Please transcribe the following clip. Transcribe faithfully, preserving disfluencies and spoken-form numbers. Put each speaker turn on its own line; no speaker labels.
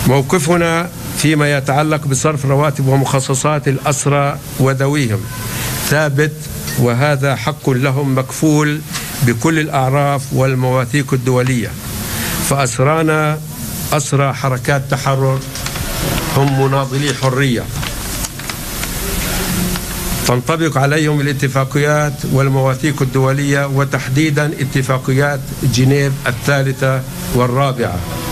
موقفنا فيما يتعلق بصرف رواتب ومخصصات الأسرى وذويهم ثابت، وهذا حق لهم مكفول بكل الأعراف والمواثيق الدولية. فأسرانا أسرى حركات تحرر هم مناضلي حرية، تنطبق عليهم الاتفاقيات والمواثيق الدولية، وتحديدا اتفاقيات جنيف الثالثة والرابعة.